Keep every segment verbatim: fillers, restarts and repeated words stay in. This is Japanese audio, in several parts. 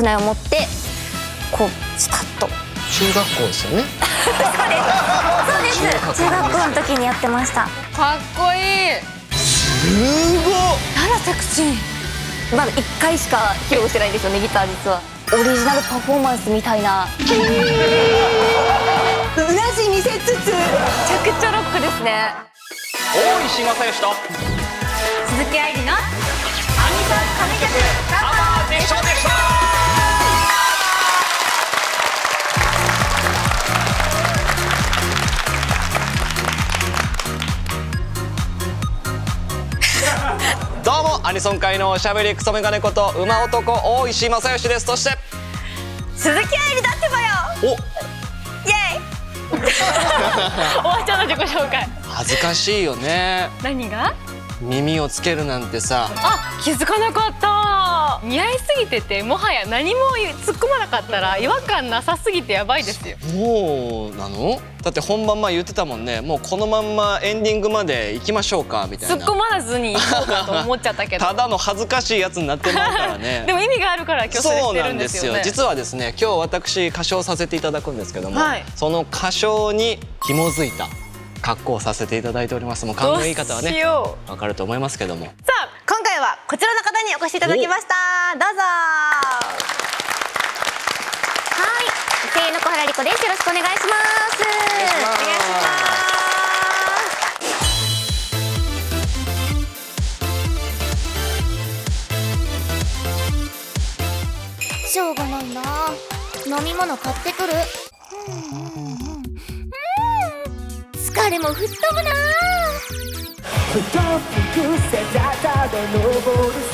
クナイを持ってこうスタッと。 中学校ですよね。 そうですそうです。中学校の時にやってました。 かっこいい。 すごっ。 あらセクシー。 まだいっかいしか披露してないんですよね、ギター実は。オリジナルパフォーマンスみたいな。うなじ見せつつめちゃくちゃロックですね。 大石正義と鈴木愛理のアニソン神曲カバーでしょでしょ。 どうもアニソン界のおしゃべりクソメガネこと馬男大石正義です。そして鈴木愛理だってばよ。 おイエイ。 終わっちゃった自己紹介。 恥ずかしいよね。 何が？ 耳をつけるなんてさ。 あ、気づかなかった。似合いすぎててもはや何も突っ込まなかったら違和感なさすぎてやばいですよ。 そうなの？だって本番前言ってたもんね。もうこのまんまエンディングまで行きましょうかみたいな。 突っ込まずに行こうかと思っちゃったけど。 ただの恥ずかしいやつになってますからね。 でも意味があるから今日それしてるんですよね。 そうなんですよ。実はですね、今日私歌唱させていただくんですけども、 はい、その歌唱に紐づいた格好をさせていただいております。もう勘のいい方はね分かると思いますけども。 さあ今回はこちらの方にお越しいただきました。どうぞ。はい、声優の小原莉子です。よろしくお願いします。お願いします。しょうがないな。飲み物買ってくる。疲れも吹っ飛ぶな。太くせたたで登るさ。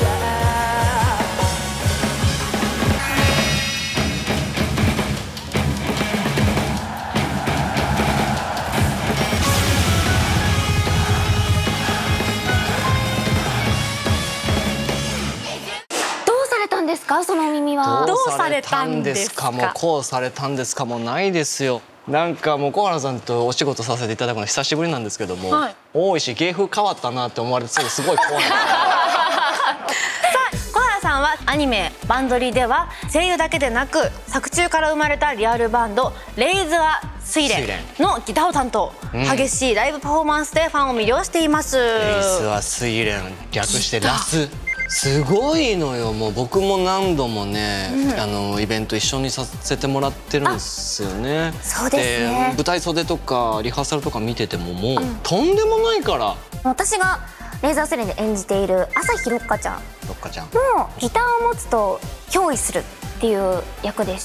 どうされたんですか、そのお耳は。 どうされたんですかもこうされたんですかもないですよ。なんかもう小原さんとお仕事させていただくの久しぶりなんですけども、はい、大石芸風変わったなって思われてすごい怖い。さあ小原さんはアニメ「バンドリ」では声優だけでなく作中から生まれたリアルバンドレイズア睡蓮のギターを担当、うん、激しいライブパフォーマンスでファンを魅了しています。レイズア睡蓮略してラス。すごいのよ。もう僕も何度もね、うん、あのイベント一緒にさせてもらってるんですよね。 そうですね。 で舞台袖とかリハーサルとか見ててももう、うん、とんでもないから。 私がレーザー睡蓮で演じている朝日六花ちゃんもギターを持つと憑依するっていう役でして、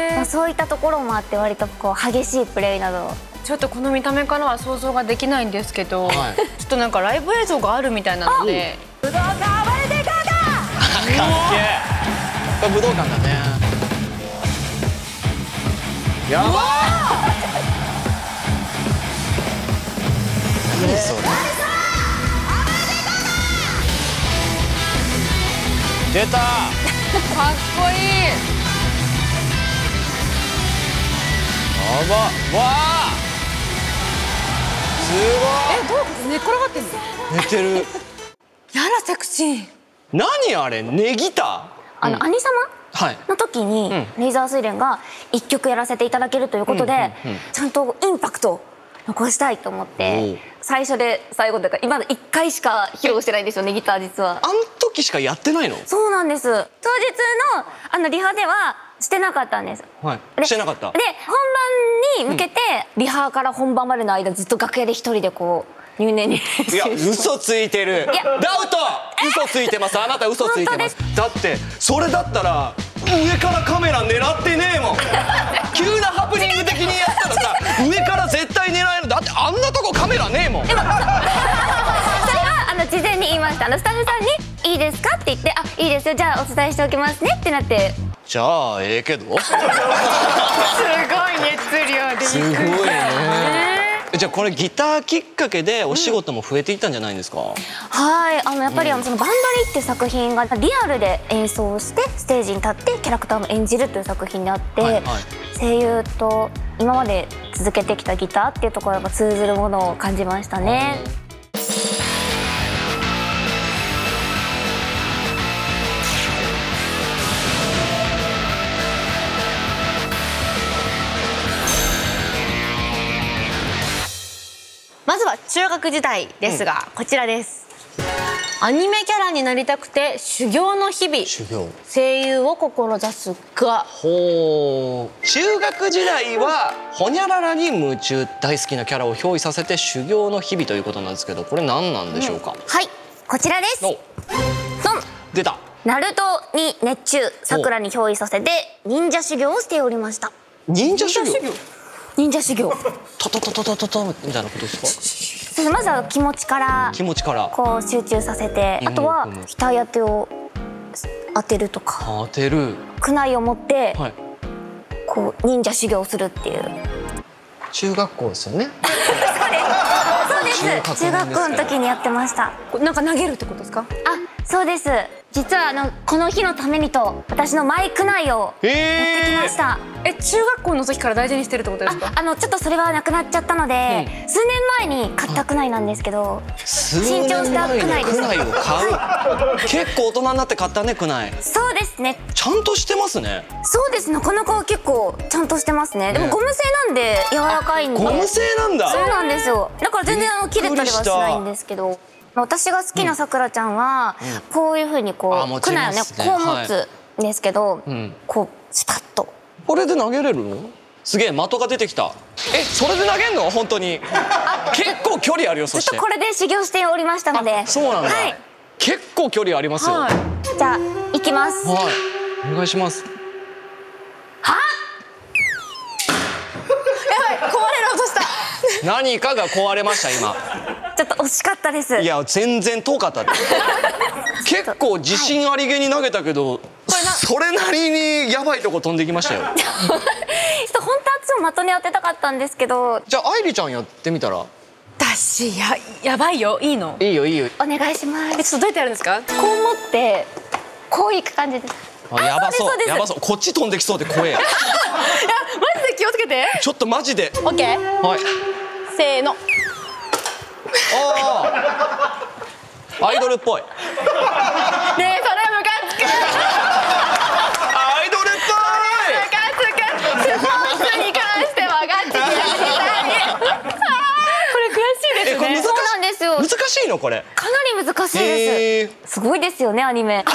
まあ、そういったところもあって割とこう激しいプレイなど。 ちょっとこの見た目からは想像ができないんですけど、はい、ちょっとなんかライブ映像があるみたいなので。武道館暴れていこうか。 かっけえ。これ武道館だね。やばい。何それ。出た。かっこいい。 やば。わあ。すごい。 え、どう寝っ転がってんの。 寝てる。 やらセクシー。 何あれ、ネギタ。 あの、うん、兄様の時に、うん、レイザー睡蓮が一曲やらせていただけるということで、ちゃんとインパクトを残したいと思って、最初で最後というか今までいっかいしか披露してないんですよね、ギター実は。 あの時しかやってないの？ そうなんです。当日のあのリハではしてなかったんです。 はい。してなかった。 で本番に向けて、うん、リハから本番までの間ずっと楽屋で一人でこう。入念に。 いや、嘘ついてる。ダウト。嘘ついてます。あなた嘘ついてます。だってそれだったら上からカメラ狙ってねえもん。急なハプニング的にやったらさ、上から絶対狙える。だってあんなとこカメラねえもん。でもそれはあの事前に言いました。あのスタッフさんにいいですかって言って、あ、いいですよ。じゃあお伝えしておきますねってなって。 じゃあええけど。すごい熱量で。 すごいね。じゃあこれギターきっかけでお仕事も増えていったんじゃないんですか？うん、 はい、あのやっぱりあのそのバンドリって作品がリアルで演奏してステージに立ってキャラクターも演じるという作品であって、はいはい、声優と今まで続けてきたギターっていうところが通ずるものを感じましたね。 まずは中学時代ですが、こちらです。アニメキャラになりたくて修行の日々。 修行。 声優を志すが。 ほう。中学時代はホニャララに夢中、大好きなキャラを憑依させて修行の日々ということなんですけど、これ何なんでしょうか。うん、 はい、こちらです。ドン。 出た。 ナルトに熱中、桜に憑依させて忍者修行をしておりました。 忍者修行。 忍者修行。 タタタタタタタみたいなことですか。まずは気持ちから気持ちからこう集中させて、あとは額当てを当てるとか、 当てる苦内を持って、 はい、 こう忍者修行をするっていう。 中学校ですよね。 そうです。中学校の時にやってました。 なんか投げるってことですか。 あ、そうです。実はあのこの日のためにと私のマイク内を持ってきました。 え、中学校の時から大事にしてるってことですか。 あ、あのちょっとそれはなくなっちゃったので、うん、数年前に買ったクナイなんですけど、新調したクナイです。 クナイを買う、はい、結構大人になって買ったね、クナイ。 そうですね。 ちゃんとしてますね。 そうです。なかなか結構ちゃんとしてますね。でもゴム製なんで柔らかいんで。 ゴム製なんだ。 そうなんですよ。だから全然あの切れたりはしないんですけど。私が好きなさくらちゃんは、うん、こういう風にこうクナイをね、こう持つんですけど、はい、うん、こうスパッと。 これで投げれるの？すげえ、的が出てきた。え、それで投げんの？本当に。結構距離あるよ。そして。 ずっとこれで修行しておりましたので。 そうなんだ。はい、結構距離ありますよ。はい、 じゃあ行きます。 はい。お願いします。 は？ やばい、壊れる音した。 何かが壊れました今。 ちょっと惜しかったです。いや全然遠かった。結構自信ありげに投げたけど、はい、それなりにやばいとこ飛んできましたよ。ちょっと本当は的に当てたかったんですけど。 じゃあ愛梨ちゃんやってみたら。 私ややばいよ。いいの？ いいよいいよ。 お願いします。 え、ちょっとどうやってやるんですか？ こう持ってこういく感じです。 あ、やばそうやばそう。こっち飛んできそうで怖え。いやマジで気をつけて。 ちょっとマジで。 オッケー。 はい。 せーの。 ああ、アイドルっぽい。ねえ、それムカつく。 アイドルっぽい。 ムカつく。スポーツに関してはガチでやりたい。これ悔しいですね。 そうなんですよ。 難しいのこれ。 かなり難しいです。すごいですよね、アニメ。いや、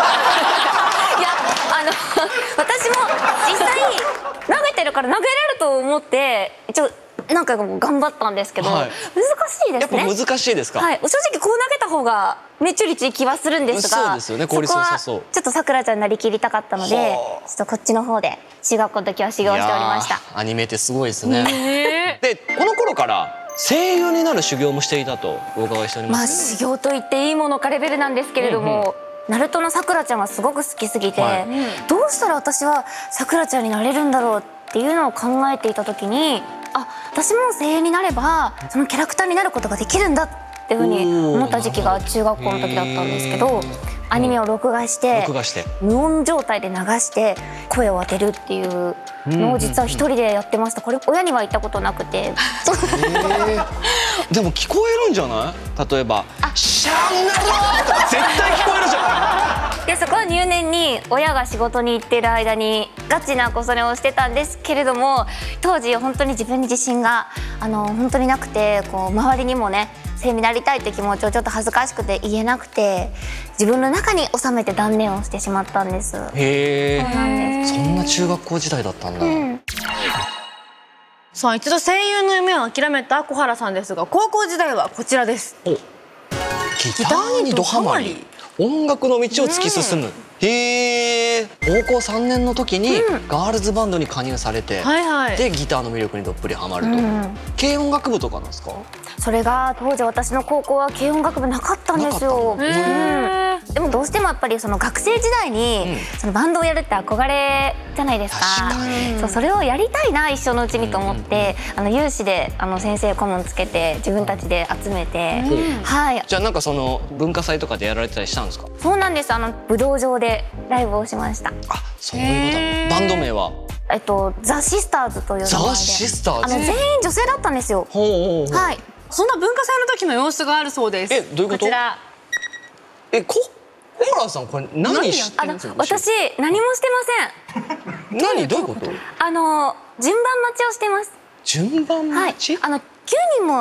あの私も実際投げてるから投げれると思って一応何回かも頑張ったんですけど、はい、難しいですね。 やっぱ難しいですか。 はい、正直こう投げた方が命中率いい気はするんですが、 そうですよね、効率良さそう。 ちょっとさくらちゃんになりきりたかったので、ちょっとこっちの方で中学校の時は修行しておりました。 アニメってすごいですね。で、この頃から声優になる修行もしていたとお伺いしております。 まあ修行と言っていいものかレベルなんですけれども、うんうん、ナルトのさくらちゃんはすごく好きすぎて、はい、どうしたら私はさくらちゃんになれるんだろうっていうのを考えていた時に、あ、私も声優になればそのキャラクターになることができるんだっていうふうに思った時期が中学校の時だったんですけど、アニメを録画して無音状態で流して声を当てるっていうのを実は一人でやってました。これ親には言ったことなくて。 でも聞こえるんじゃない？例えば「シャンナロー」とか絶対聞こえるじゃん。 でそこは入念に親が仕事に行ってる間にガチな子それをしてたんですけれども、当時本当に自分に自信があの本当になくて、こう周りにもね声優になりたいって気持ちをちょっと恥ずかしくて言えなくて、自分の中に収めて断念をしてしまったんです。 へえ、そうなんです。そんな中学校時代だったんだ。うん、 さあ一度声優の夢を諦めた小原さんですが、高校時代はこちらです。 お、ギターにドハマり、音楽の道を突き進む。うん、へえ。高校さんねんの時にガールズバンドに加入されて、うん、はいはい、でギターの魅力にどっぷりハマると。うん、軽音楽部とかなんですか？ それが当時私の高校は軽音楽部なかったんですよ。うん、でもどうしてもやっぱりその学生時代にそのバンドをやるって憧れじゃないですか。そう、それをやりたいな一生のうちにと思って、あの有志であの先生顧問つけて自分たちで集めて、はい。 じゃあなんかその文化祭とかでやられてたりしたんですか？ そうなんです。あの武道場でライブをしました。 あ、そういうこと。バンド名は？ えっとザ・シスターズという名前で。 ザ・シスターズ。 あの全員女性だったんですよ。 ほうほうほう。 はい。 そんな文化祭の時の様子があるそうです。 え、どういうこと？ こちら。 え、こ、小原さんこれ何してるんですか？ 私何もしてません。何、どういうこと？ あの順番待ちをしてます。 順番待ち？ はい。あのきゅうにんもい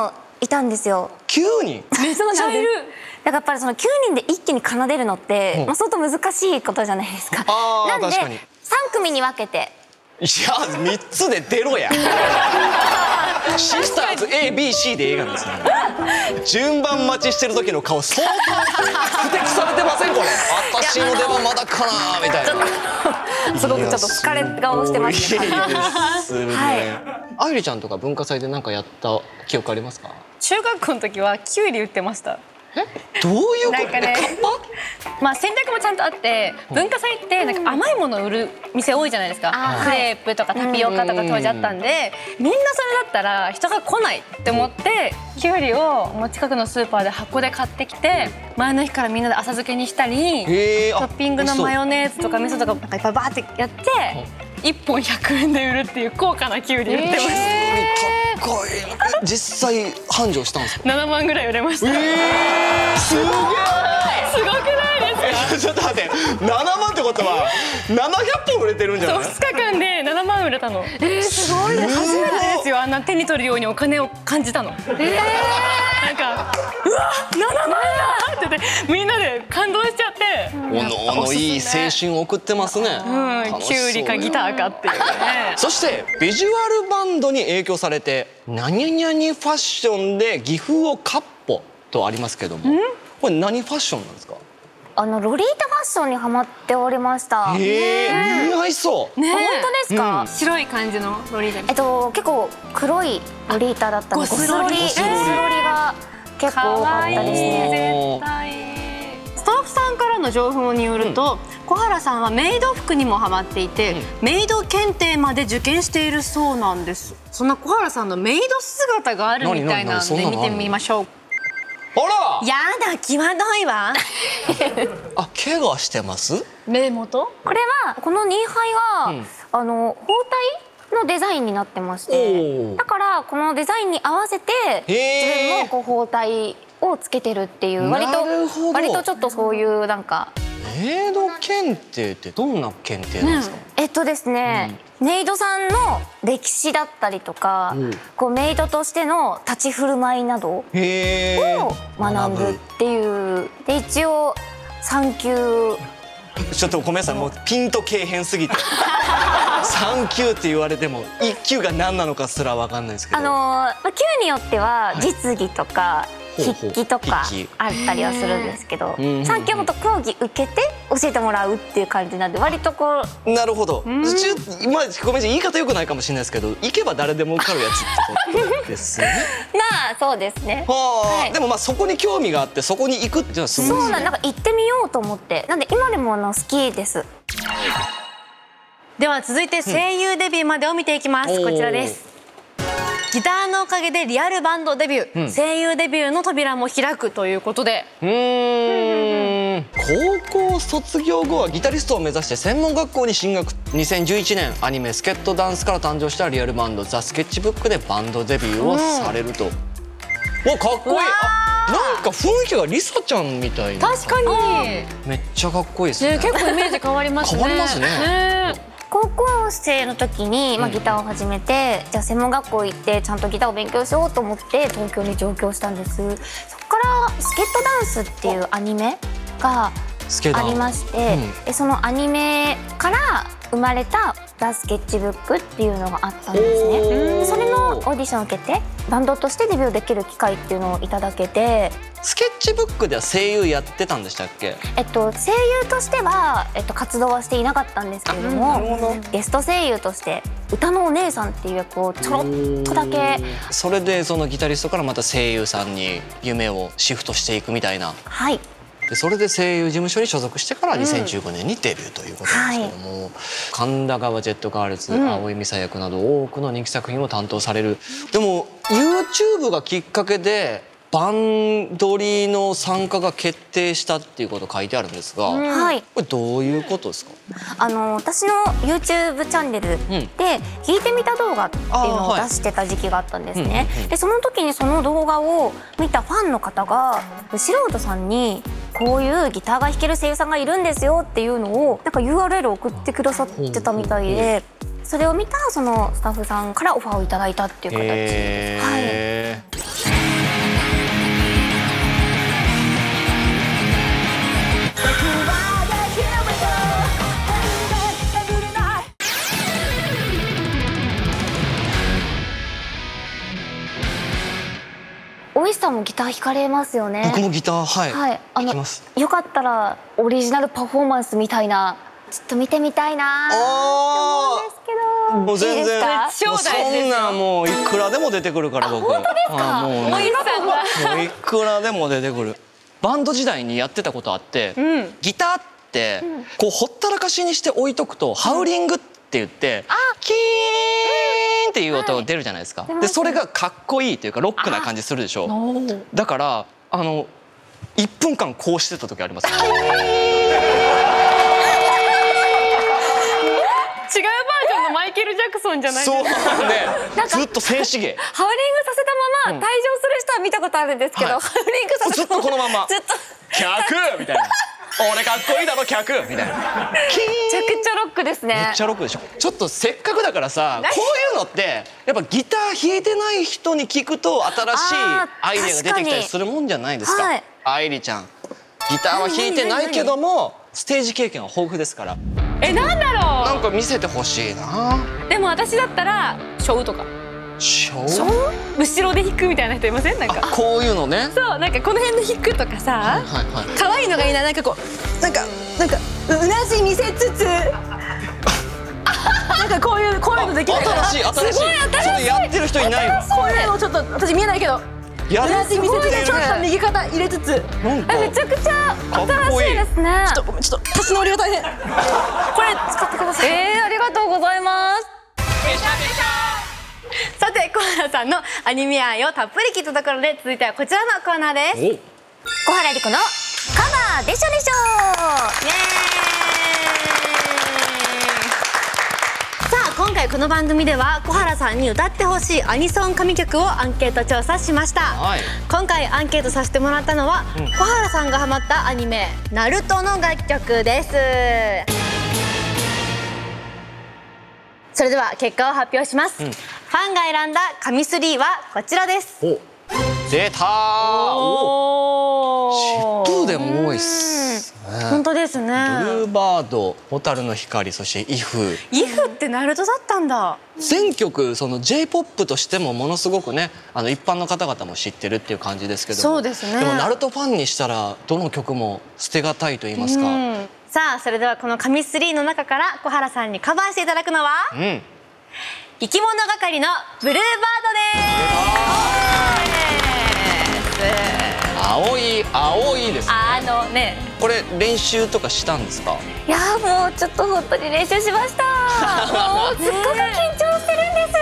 いたんですよ。 きゅうにん。 めっちゃいる。 だからやっぱりそのきゅうにんで一気に奏でるのって、 うんまあ相当難しいことじゃないですか。 あーなんで確かにさん組に分けて。 いやみっつで出ろやシスターズ エービーシー で映画なんですよ順番待ちしてる時の顔相当ふてくされてませんこれ私の出番まだかなみたいなすごくちょっと疲れ顔してますね。 いいですね、 は愛梨ちゃんとか文化祭で何かやった記憶ありますか？ 中学校の時はキュウリ売ってました。 どういうこと？ なんかね、まあ戦略もちゃんとあって、文化祭ってなんか甘いものを売る店多いじゃないですか。クレープとかタピオカとか当時あったんで、みんなそれだったら人が来ないって思ってキュウリをもう近くのスーパーで箱で買ってきて、前の日からみんなで浅漬けにしたり、トへーあッピングのマヨネーズとか味噌とかなんかいっぱいバーってやっていっぽんひゃくえんで売るっていう高価なキュウリ売ってました。 高い実際繁盛したんですか？ ななまんぐらい売れました。 すげえすごくないですか？ ちょっと待ってななまんってことはななひゃっぽん売れてるんじゃない？ ふつかかんでななまん売れたの。えー、すごいね。初めてですよ、あんな手に取るようにお金を感じたの。えー、なんかうわななまんだって言ってみんなで感動しちゃって、 おのおのいい青春を送ってますね。 うん、キュウリかギターかっていうね。 そしてビジュアルバンドに影響されて何々ファッションで技風をカッポとありますけども、これ何ファッションなんですか？ あのロリータファッションにハマっておりました。 へえ、似合いそうねえ、 本当ですか？ 白い感じのロリータ。 えっと結構黒いロリータだったので、 ゴスロリゴスロリが結構多かったですね。 絶対。スタッフさんからの情報によると、小原さんはメイド服にもハマっていて、メイド検定まで受験しているそうなんです。そんな小原さんのメイド姿があるみたいなので見てみましょう。 あらやだ、際どいわ。 あ、怪我してます？ 目元？ これはこのニーハイは、うん、あの包帯のデザインになってまして、だからこのデザインに合わせて自分もこう包帯をつけてるっていう、割と割とちょっとそういうなんか。 メイド検定ってどんな検定なんですか？ うん、えっとですね、うん、メイドさんの歴史だったりとか、うん、こうメイドとしての立ち振る舞いなどを学ぶっていうで、一応さん級ちょっとごめんなさい、もうピンとけえへんすぎてさん級って言われてもいっ級が何なのかすら分かんないですけど、 あのー、級によっては実技とか、はい、筆記とかあったりはするんですけど、さん級は本当講義受けて教えてもらうっていう感じなんで、割とこう。 なるほど。まあごめんなさい、言い方良くないかもしれないですけど、行けば誰でも受かるやつってことですね。 まあそうですね。 はあ、はい、でもまあそこに興味があってそこに行くっていうのはすごいですね。 そうなん、なんか行ってみようと思って、なんで今でもあの好きです。 では続いて声優デビューまでを見ていきます。うん、こちらです。ギターのおかげでリアルバンドデビュー、うん、声優デビューの扉も開くということで、 うーん、高校卒業後はギタリストを目指して専門学校に進学。にせんじゅういちねんアニメ「スケットダンス」から誕生したリアルバンドザ・スケッチブックでバンドデビューをされると、うん、わ、かっこいい。あ、なんか雰囲気がリサちゃんみたいな。 確かにめっちゃかっこいいですね。 ね、結構イメージ変わりますね。 変わりますね。 ね、 高校生の時に、まあ、ギターを始めて、うん、じゃあ専門学校行ってちゃんとギターを勉強しようと思って東京に上京したんです。そこから「スケットダンス」っていうアニメがありまして、うん、でそのアニメから生まれた「ザ・スケッチブック」っていうのがあったんですね。それのオーディションを受けてバンドとしてデビューできる機会っていうのをいただけて。 スケッチブックでは声優やってたんでしたっけ？ えっと声優としては、えっと、活動はしていなかったんですけれども、ゲスト声優として歌のお姉さんっていう役をちょろっとだけ。 それでそのギタリストからまた声優さんに夢をシフトしていくみたいな。 はい。 でそれで声優事務所に所属してからにせんじゅうごねんにデビューということなんですけども、はい、神田川ジェットガールズ、うん、蒼井美沙役など多くの人気作品を担当される。でも YouTube がきっかけでバンドリの参加が決定したっていうこと書いてあるんですが、うん、これどういうことですか？ あの私の YouTube チャンネルで弾いてみた動画っていうのを出してた時期があったんですね。でその時にその動画を見たファンの方が素人さんにこういうギターが弾ける声優さんがいるんですよっていうのをなんか ユーアールエル を送ってくださってたみたいで、それを見たそのスタッフさんからオファーをいただいたっていう形。はい。 西さんもギター弾かれますよね。 僕もギターはい、 はい、あの弾きます。 よかったらオリジナルパフォーマンスみたいなちょっと見てみたいなって思うんですけど。 もう全然超大事ですよ。 そんなもういくらでも出てくるから僕。 本当ですか。 もうね、 おいさんがもういくらでも出てくる。バンド時代にやってたことあって、うん、ギターってこうほったらかしにして置いとくと、うん、ハウリングって言って、キーンっていう音が出るじゃないですか。はい、でそれがかっこいいというかロックな感じするでしょ。だからあのいっぷんかんこうしてた時あります。違うバージョンのマイケル・ジャクソンじゃないですか。 そうね。ずっと静止芸。 ハウリングさせたまま退場する人は見たことあるんですけど、はい、ハウリングさせたままずっとこのまま。 ずっと客みたいな。俺かっこいいだろ客みたいな。めちゃくちゃロックですね。 めっちゃロックでしょ。ちょっとせっかくだからさ、こういうのってやっぱギター弾いてない人に聞くと新しいアイデアが出てきたりするもんじゃないですか。はい、愛理ちゃんギターは弾いてないけどもステージ経験は豊富ですから。 え、なんだろう。 なんか見せてほしいな。 でも私だったらショウとか。 ショウ？ 後ろで弾くみたいな人いません？なんかこういうのね。 そう、なんかこの辺で弾くとかさ、可愛いのがいいな。なんかこうなんかなんかうなじ見せつつなんかこういうこういうのできないから。 新しい新しい。すごい新しい。それやってる人いないわ。 こういうのちょっと私見えないけど。うなじ見せつつちょっと右肩入れつつ。 めちゃくちゃ新しいですね。 ちょっとちょっと立ち直りが大変。これ使ってください。 えー、ありがとうございます。 さて小原さんのアニメ愛をたっぷり聞いたところで、続いてはこちらのコーナーです。 小原莉子のカバーでしょでしょ。イエーイ。 さあ今回この番組では小原さんに歌ってほしいアニソン神曲をアンケート調査しました。はい、今回アンケートさせてもらったのは、うん、小原さんがハマったアニメ「ナルトの楽曲です。それでは結果を発表します。うん、ファンが選んだ神スリーはこちらです。 お、出たー。おー、疾風でも多いっすね。 本当ですね。ブルーバード、蛍の光、そしてイフ。 イフってナルトだったんだ。 全曲その J-ポップ としてもものすごくね、あの一般の方々も知ってるっていう感じですけども。 そうですね。 でもナルトファンにしたらどの曲も捨てがたいと言いますか。うん、 さあそれではこの神スリーの中から小原さんにカバーしていただくのは、うん、生き物係のブルーバードです。 青い青いですね。 あのね、 これ練習とかしたんですか？ いやもうちょっと本当に練習しました。もうすっごく緊張してるんです。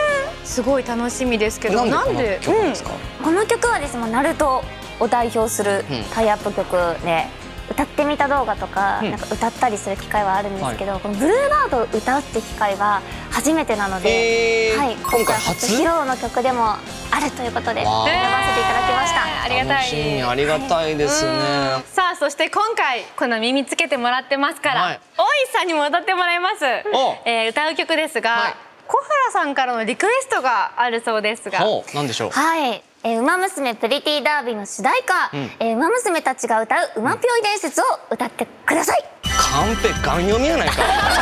すごい楽しみですけど、なんでこの曲ですか？ この曲はですね、ナルトを代表するタイアップ曲で、歌ってみた動画とか、なんか歌ったりする機会はあるんですけど、このブルーバードを歌うって機会は初めてなので、はい、今回初披露の曲でもあるということで選ばせていただきました。 ありがたい。ありがたいですね。 さあそして今回この耳つけてもらってますから、大石さんにも歌ってもらいます。え歌う曲ですが、小原さんからのリクエストがあるそうですが、 何でしょう？ はい。えー、ウマ娘プリティダービーの主題歌、うん、えー、ウマ娘たちが歌う「ウマぴょい伝説」を歌ってください。 カンペガン読みやないか。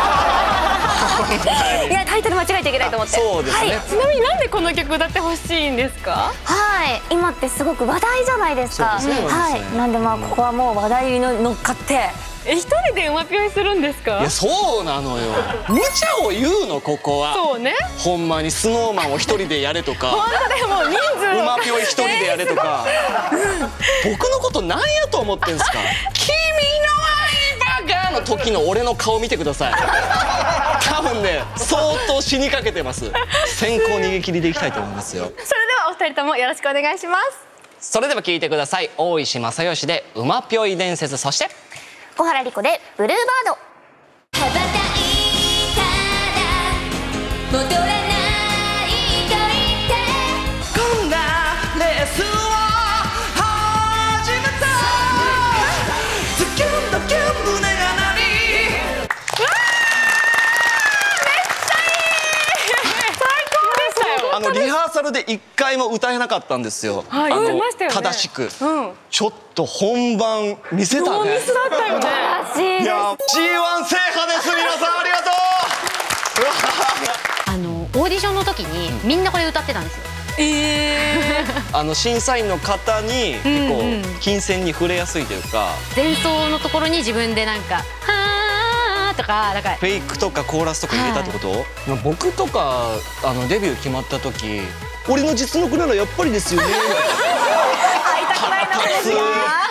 いやタイトル間違えちゃいけないと思って。 そうですね、はい、 ちなみになんでこの曲歌ってほしいんですか？ はい、今ってすごく話題じゃないですか。そうですね、はい、なんでまあここはもう話題に乗っかって。 え、一人でウマぴょいするんですか？ いや、そうなのよ。無茶を言うの、ここは。 そうね。 ほんまにスノーマンを一人でやれとか。 本当でも人数。 ウマぴょい一人でやれとか。僕のことなんやと思ってんすか。君の愛バカの時の俺の顔見てください。多分ね、相当死にかけてます。先行逃げ切りでいきたいと思いますよ。 それではお二人ともよろしくお願いします。 それでは聞いてください。大石正義でウマぴょい伝説、そして。 小原莉子でブルーバード。 羽ばたいたら戻らないと言ってこんなレースを始めたズキュンドキュン胸が鳴り。 わー、めっちゃいい。最高でしたよ。 あのリハーサルで一回も歌えなかったんですよ。 はい、言いましたよね。 正しく、 うん、 ちょっと本番見せたね。 ノーミスだったよね。 いや、ジーワン 制覇です。皆さんありがとう。 あのオーディションの時にみんなこれ歌ってたんですよ。 えー、 あの審査員の方に結構金銭に触れやすいというか、 前奏のところに自分でなんか「はー」とかなんかフェイクとかコーラスとか入れたってこと？ 僕とかあのデビュー決まった時、俺の実力ならやっぱりですよね。 会いたくないな、私が。